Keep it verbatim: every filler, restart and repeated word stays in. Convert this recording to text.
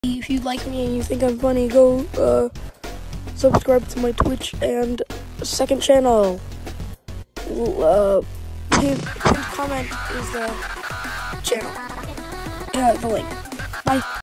If you like me and you think I'm funny, go uh, subscribe to my Twitch and second channel. Uh, pinned comment is the channel. Uh, the link. Bye.